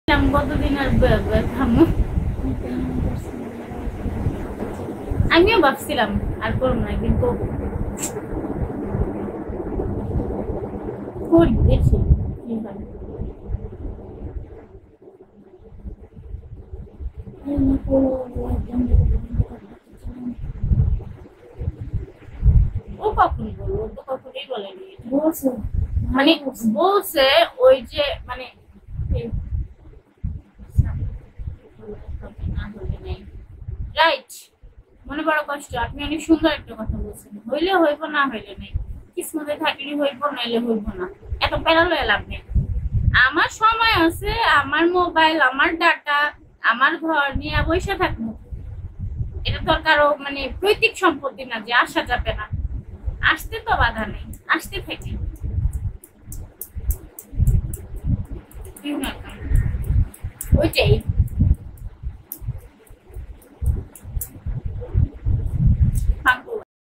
কতদিন আর থামো, আমিও ভাবছিলাম আর করবো না, কিন্তু করি দেখি কি হয়। ও কখন বলবো, ও তো কখনোই বলেনি। মানে বলছে ওই যে মানে রাইট, মনে বড় কষ্ট। আপনি অনেক সুন্দর একটা কথা বলছেন, হইলে হইব না হইলে নেই, কিসমতে থাকলে হইব নাইলে হইব না, এত প্যারা লয়ে লাভ নেই। আমার সময় আছে, আমার মোবাইল, আমার ডাটা, আমার ঘর নিয়ে বসে থাকবো। এটা তো আর কারো মানে পৈতৃক সম্পত্তি না যে আসা যাবে না। আসতে তো বাধা নেই, আসতে থাকি। ওইটাই